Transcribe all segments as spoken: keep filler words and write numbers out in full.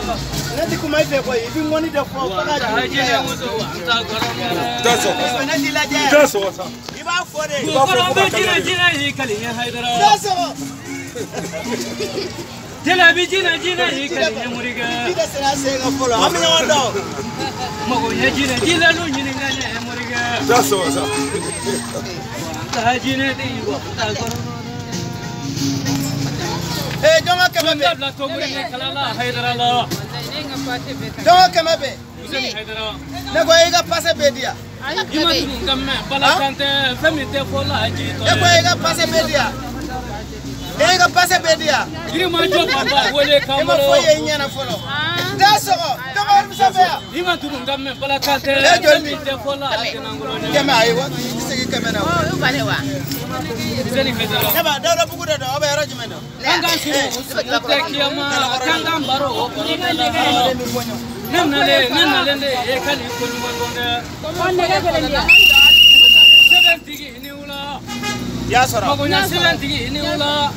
Nadi kuma ife ko ibi ngoni da fo fala ji. Daso. Nadi la je. Daso wasa. Iba fore. Iba fore ko ba jina jina yi kali ya haidara. Daso. Jina bi jina jina yi kali ya muriga. Ida sera se ga folo. Ami na wando. Mago ya jina jina lu nyini ngane ya muriga. Daso wasa. Ta jina di wa ta goro. Eh jonga kemabe. La to muriga kala la haidara la. Jonga kemabe. Haidara. Ne ko iga passe bedia. Ima tu ngamme bala kante femite fola ji to. Ne ko iga passe bedia. Iga passe bedia. Iri ma jo papa wole Ema kamoro. foye nyana folo. Daso. Jonga msabe. Ima tu ngamme bala kante femite fola ji nangolo. Kema aiwa. Isegi kemena. Oh, ubale wa. Zeni haidara. Eba dawla bugu da dawa ba rajimeno. Kanga suru tekiyama kanga baro nana le nana le e kali ko nyumangonde onne ga gele seven tigi ni ula Ya sara. magonya seven tigi ni ula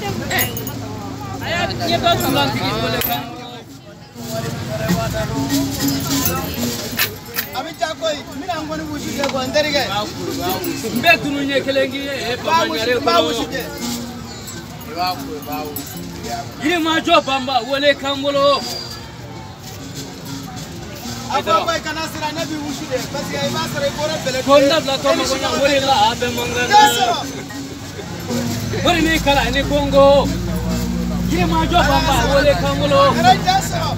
aya ni ba sulan tigi wole kan Ami chakoi mina ngoni bushike ko nderige. mbe tunu nye kelengi e Ba pamanyare bushike ba ko bushike. iri ma jo bamba wole kangolo Apa ko kana sira nabi bushide parce que ay ba sara ko rebele. konda la to magonya wole la abe mangana Daso. wori ni kala ni kongo iri ma jo bamba wole kangolo Ara daso.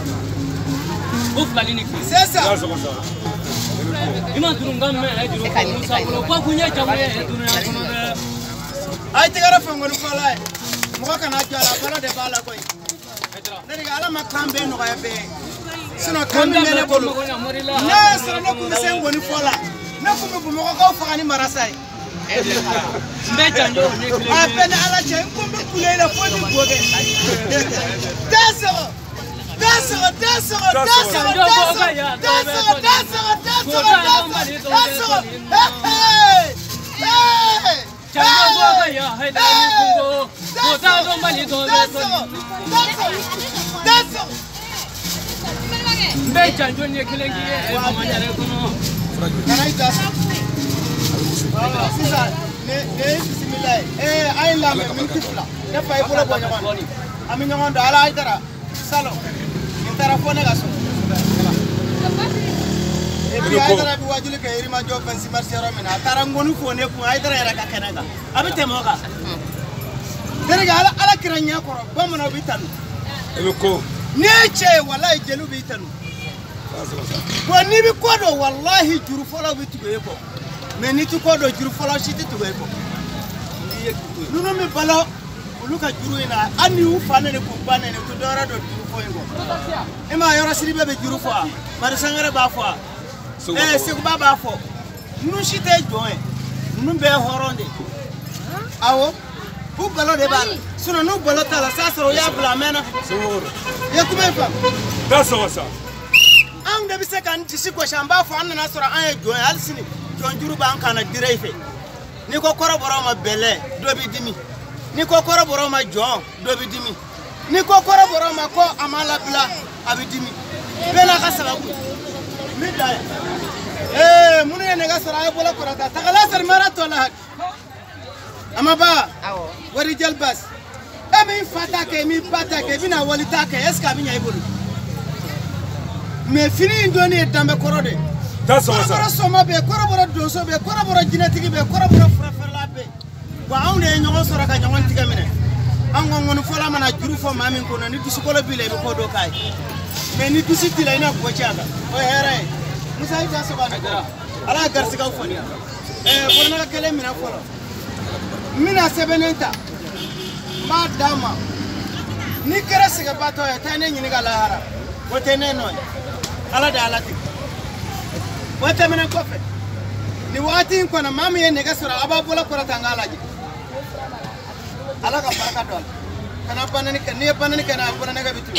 ufla ni ki Sesa. Daso wasa. ima tunu ngamme e juru musa ko ko kunya jamwe e tunu ya kono de Ay tigara fangoni ko lai. Mo kana jala bala de bala koy. Neriga ala makambe no ga be. Sino kambe mele bolo. Na sara no kuma sen ngoni fola. Na kuma bu mo ko fagani marasai. mbe janjo ni kile Apena ala che kumbe kulela fodi goge. Daso. Daso, daso, daso, daso. Daso, daso, daso, daso. Hey! Hey! janjo boga ya haida ni kungo ko ta do mali do Daso. Daso. Daso. mbe janjo ni kile ngi e mamanyare kono Kana daso. Sisa, ne ne bismillah. Eh, ay la me min tifla. Ne fay bolo bo nyaman. Ami nyaman do ala ay dara. Salo. Intara fone gaso. E bi ay dara bi wajuli ke irima jo fansi marsiero mena. Tara ngonu fone ku ay dara era ka kenaga. Abi temo ka. Derga ala ala kiranya koro bamana bitanu. Eluko. Neche wallahi jelu bitanu. Daso wasa. Ko ni bi kodo wallahi juru fola bitugo yeko. Mais ni tu kodo juru fola shiti tugo yeko. Nuno mi balo uluka juru ina ani u fane ne ko bane ne to dora do juru fo ngo. Ema yora siribe be juru fo. Mari sangare ba fo. Eh se ko baba fo. Nu shite joe. Nu be horonde. Awo. U balo de ba. Suno nu balo tala sasoro ya bla mena. Suru. Ya kuma fa. Daso wasa. An da bisa kan tisi ko shamba fo an na soro an e joe alsini. Jonjuru ba an kana direife. Ni ko koro boro ma bele do bi dimi. Ni ko koro boro ma jon do bi dimi. Ni ko koro boro ma ko amala bla abidimi. Bela ka salabu. Mi da. Eh munu ne ga sara ay bola korata. Takala sar marato la. Amaba. Awo. Wari jalbas. E mi fata ke mi pata ke bina walita ke eska binya ibulu. Me fini indoni dambe korode. Daso Kora wasa. soma be kora bora doso be kora bora jinetigi be kora bora frafala be wa awne nyogo sora ka nyogon tiga mine an ngon fola mana juru fo mamin ko ni dusu ko bile be ko do kai me ni dusu tila ina ko chaga o here musa ita so bana ala garsi ka foni eh ko na kele mina folo mina sebenenta ma dama ni kera siga bato ya tane nyini ga lahara wote ne no ala da alati wata mena kofe ni wati ko na mama ye ne ga sura ababola ko tangala ji ala ka baraka dol kana banani kan ni banani kana abuna ne ga bitu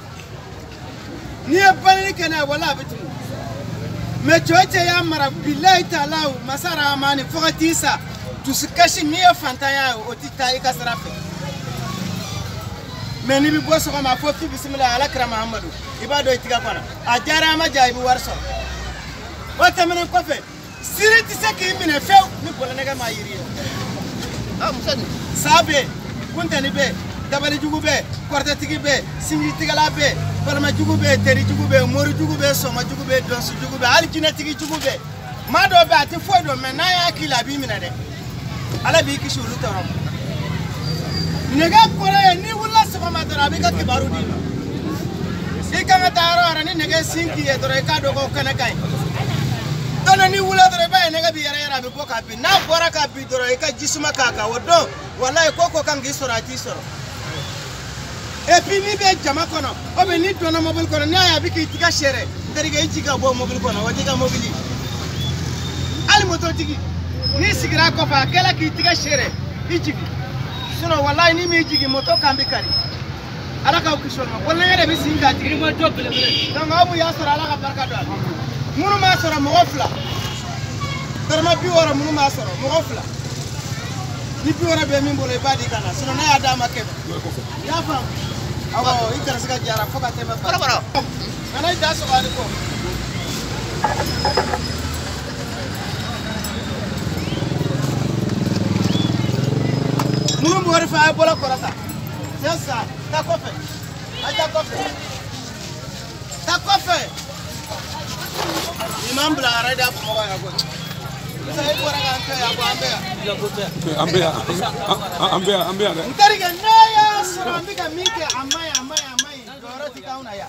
ni banani kana wala bitu me choche ya mara billahi taala masara amani fogatisa tusikashi ni fanta ya otita ikasrafe mais ni bi bo so ma fo fi bismillah ala kira muhammadu ibado itiga kwana ajara ma jaibu warso wata menen ko fe siri ti seki mine few ni bola nega ma yiri ah musani sabe kunta ni be dabali jugu be korta tigi be sinji tigala be palma jugu be teri jugu be mori jugu be soma jugu be donsu jugu be al kinatigi jugu be ma do be ati fo do men na ya kila bi mina de ala bi ki shulu torom nega kore ni wala sama ma dara bi ka kibaru di e kanga taro ara ni nega sinki e dore ka do ko kana kai dono ni wala dore ba nega bi yara yara bi ko ka bi na bora ka bi dore ka jisuma kaka wodo wallahi koko kan gi sorati soro e puis ni be jama kono o be ni dona mobile kono ni aya bi ki tika shere dari ga ijiga bo mobile kono wadi ga mobile al moto tigi ni sigira ko fa kala ki tika shere ijigi sino wallahi ni mi jigi moto kambi kari ala ka ko shol ma wala ngere bi singa tigi mo to bele bele donc abu ya sora ala ka barka do munu ma sora mo ofla darma bi wora munu ma sora mo ofla ni bi wora be min bolo badi kana sino na ya dama kebe ya fam awo ikara sika jara foka tema bara bara ana da so bani ko munu mo wori fa bola korata sasa ta kofe aja kofe ta kofe imam bla raida ko mo ya ko sai ko raga ante ya ko ambe ya ambe ambe ambe ambe ntari ga naya sarambi ga mike amai amai amai doroti kauna ya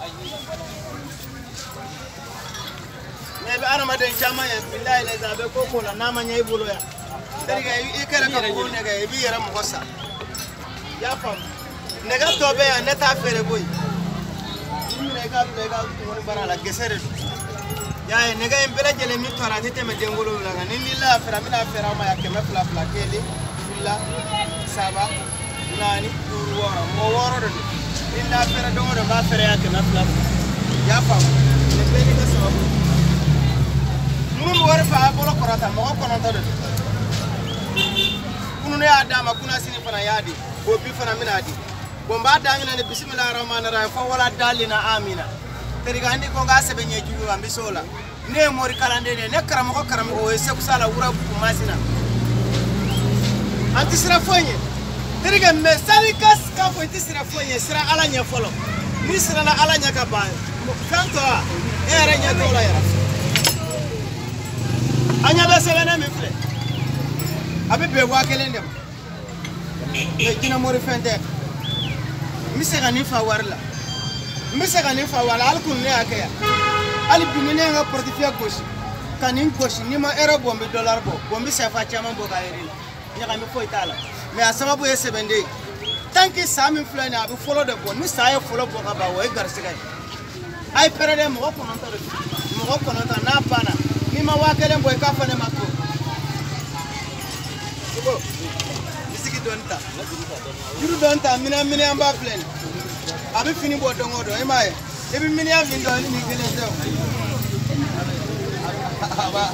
nebe ana maden chama ya billahi la zabe ko ko na nama nyai bulo ya ntari ga ikere ka ko ne ga ibi yara mo gosa ya fam nega tobe ya neta fere boy nega nega ko bara la gesere ya nega embele jele mi tora tete me dengolo la ni lilla fera mina fera ma ya keme fla fla kele filla saba nani duru woro mo woro do lilla fera do do ba fera ya keme fla ya fam ne be ni ka sababu mu mo wor fa bolo korata mo ko non to do kunu ne adama kuna sini fana yadi bo bi fana mina di bomba dangina ne bismillahir rahmanir rahim fa wala dalina amina teriga andi ko ga sebe nye jugu ambi sola ne mori kalande ne ne karamo ko karamo o ese kusala wura ku masina anti sira fonye teriga me salikas ka fo anti sira fonye sira ala nya folo ni sira na ala nya ka ba kanto a ere nya dola ya anya be sebe na mi fle abi be wa kelende e kina mori fende misega ni fa warla misega ni fa wala alkun ne akaya ali binene nga portifia goshi kanin goshi ni ma era bombe dollar bo bombe sefa chama bo ka eri nya ka mi fo itala me asababu e sebende tanki sami fulani abi follow de bo ni saye follow bo ka ba wo e garsiga ay perede mo ko non tare mo ko non ta na pana ni ma wa kele bo e ka fa ne makko bo isiki donta juru donta mina mina amba plan abi fini bo dongo do e mai e bi mini am ndo ni gele do aba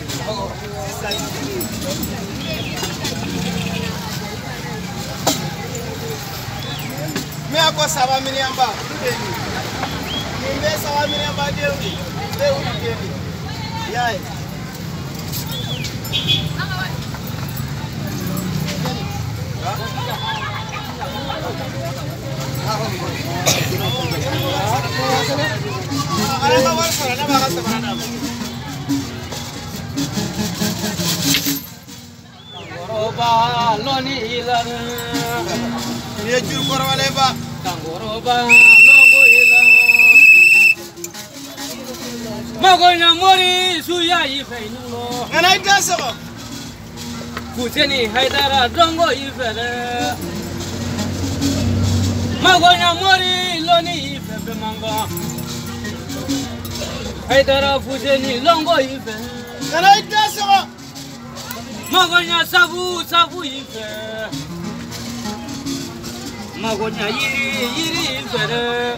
me ako saba mini amba ni be saba mini amba de wi de wi de yai Goroba loni ilar ye jur korwale ba goroba longo ilar magoina mori suya ifeinulo ana itaso kuteni haidara dongo ifere magoina mori loni ifebe manga haidara futeni longo ife ana itaso magonya sabu sabu ife magonya yiri yiri ifere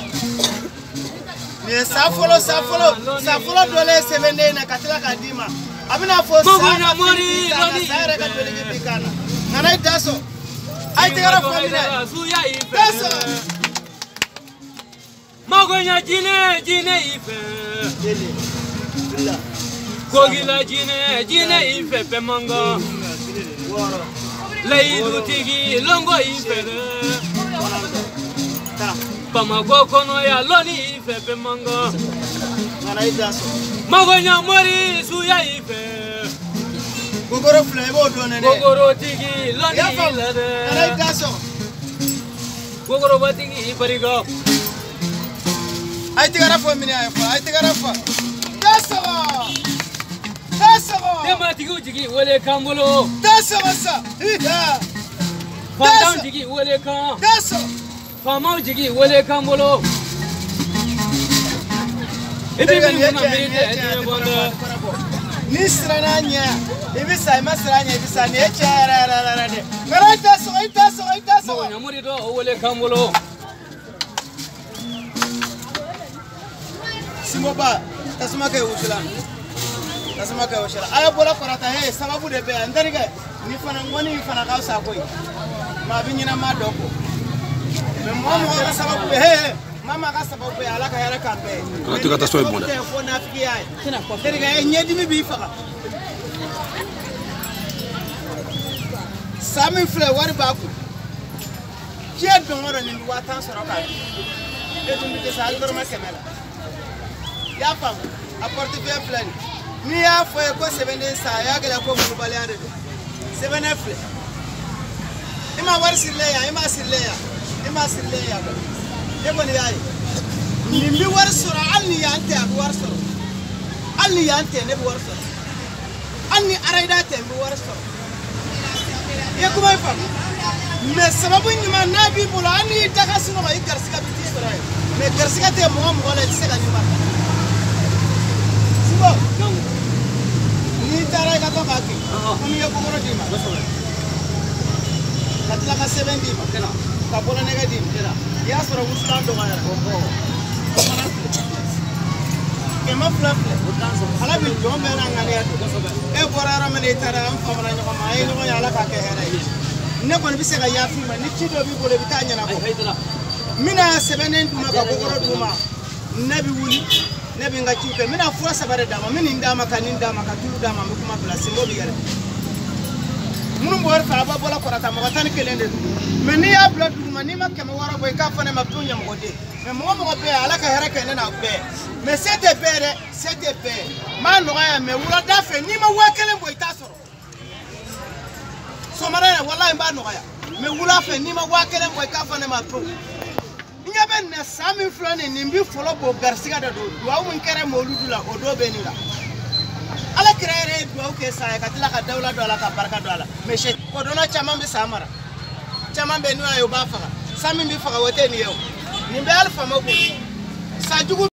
ni safolo safolo safolo dole sevende na katila kadima abina fo magonya mori loni sare ka dole ke bikana ana itaso Ai tigara famine. Suya ife. Daso. Magonya jine jine ife. Dele. Bila. Kogila jine jine ife pe mango. Woro. Leidu tigi longo ife. Ta. Bamako kono ya loni ife pe mango. Ngana idaso. Magonya mori suya ife. Gogoro flavor do ne. Gogoro tigi loni Ngana ilade. idaso. Gogoro batigi barigo. Ai tigara famine ai fa. Ai tigara fa. Daso. Daso. Dema tigi jigi wole kambolo. Daso sa. Ida. Fandam jigi wole kan. Daso. Famau jigi wole kambolo. Ebe bi ngona merite ene bonda. Ni sirana nya. Ibi sai masranya ibi sai ne chara ra ra ra de. Ngara daso, ai daso, ai daso. Mo nyamuri do wole kambolo. Simoba, tasuma ke ushilan. Tasuma ke ushilan. Aya bola korata he sababu de be andari ga ni fana ngoni fana ka sa koy. Ma binyina ma doko. Me mo mo ka sababu be he mama ka sababu be ala ka yara ka be. Ka tuka ta soy bona. Ko na fiki ay. Teri ga e nyedi mi bi faka. Sami fle wari ba ku. Kiya dongoro ni watan soro ka. E dum bi sa algor ma kemela. Ya fam apporte bien plein ni ya fo ko seven sa ya gele ko mu baliare do seven fle ima war sirle ya ima sirle ya ima sirle ya do e ko ni yayi ni mi war sura alni ya ante ab war sura alni ya ante ne war sura alni araida te mi war sura e ko may fam me sababu ni ma nabi bula ani takasino ma ikarsiga biti sura me karsiga te mo mo wala tsega ni ma ni tara ka to kaki kuni ya kumoro dima katla ka seven dima kana ka bola nega dim kana ya soro muslan do ngara ko ke ma flap ala bi jombe na ngani ya e borara mane tara am famana nyoko ma ay no ya ala ka ke hera ne kon bi se ga ya fi ma ni ci do bi bole bi tanya na ko mina seven dima ka gogoro duma nabi wuli nebi nga chuke mina fura sabare dama mini ndama kanin dama ka tulu dama mi kuma bla singo bi yare munu mbor fa ba bola korata mo tan kelende me ni ya bla du mani ma kema wara boy ka fane ma tunya mo de me mo mo be ala ka hera kene na be me sete bere sete be ma no ya me wura da fe ni ma wa kele boy ta soro so mara wallahi ba no ya me wura fe ni ma wa kele boy ka fane ma tu Nyaben na sami flani nimbi folo bo garsiga da do duwa mun kere moludu la odo benira ala kirere duwa ke sa ka tila ka dawla do ala ka barka do ala me she ko do na chama mbi samara chama be ni ayo ba fa sami mbi fa wote ni yo nimbe alfa mako sa jugu